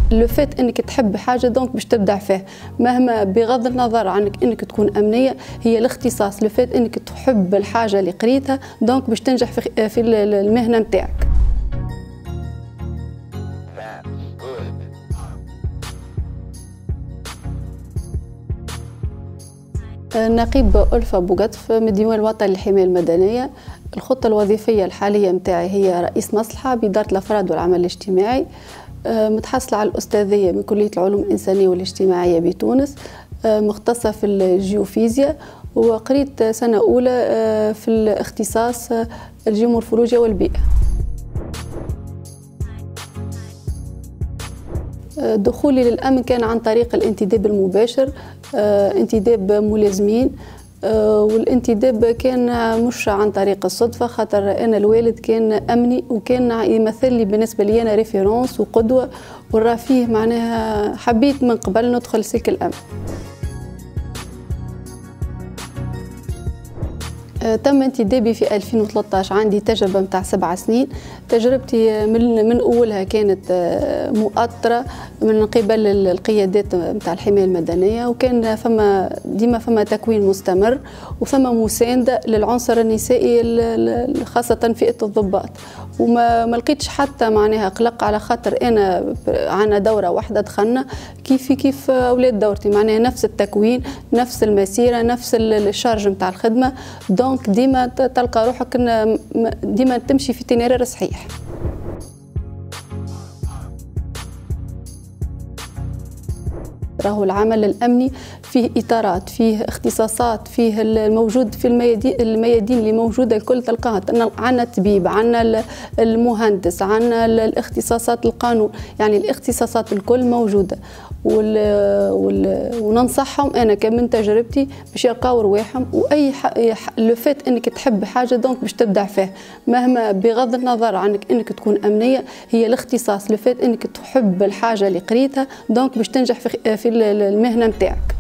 لو فات انك تحب حاجه دونك باش تبدع فيه، مهما بغض النظر عنك انك تكون امنيه، هي الاختصاص. لو فات انك تحب الحاجه اللي قريتها دونك باش تنجح في المهنه نتاعك. نقيب ألفة بوقطف من الديوان الوطني للحماية المدنية. الخطة الوظيفية الحالية متاعي هي رئيس مصلحة بإدارة الأفراد والعمل الاجتماعي، متحصلة على الأستاذية من كلية العلوم الإنسانية والاجتماعية بتونس، مختصة في الجيوفيزياء، وقريت سنة أولى في الاختصاص الجيومورفولوجيا والبيئة. دخولي للأمن كان عن طريق الانتداب المباشر، انتداب ملازمين، والانتداب كان مش عن طريق الصدفة، خاطر أنا الوالد كان أمني وكان يمثل لي بالنسبة لي أنا ريفيرونس وقدوة، وراه فيه معناها حبيت من قبل ندخل سلك الأمن. تم انتدابي في 2013، عندي تجربة متاع 7 سنين. تجربتي من أولها كانت مؤطرة من قبل القيادات متاع الحماية المدنية، وكان ديما فما تكوين مستمر وفما مساندة للعنصر النسائي خاصة فئة الضباط، وما لقيتش حتى معناها قلق، على خاطر أنا عنا دورة واحدة دخلنا كيف أولاد دورتي، معناها نفس التكوين، نفس المسيرة، نفس الشارج متاع الخدمة، دونك ديما تلقى روحك ديما تمشي في تنيرير صحيح. راهو العمل الأمني فيه إطارات، فيه اختصاصات، فيه الموجود في الميادين اللي موجودة الكل تلقاها. عنا الطبيب، عنا المهندس، عنا الاختصاصات القانون، يعني الاختصاصات الكل موجودة، وننصحهم أنا كمن تجربتي باش يلقاو رواحهم. وأي لو فات أنك تحب حاجة دونك باش تبدع فيه، مهما بغض النظر عنك أنك تكون أمنية، هي الاختصاص. لو فات أنك تحب الحاجة اللي قريتها دونك باش تنجح في المهنة نتاعك.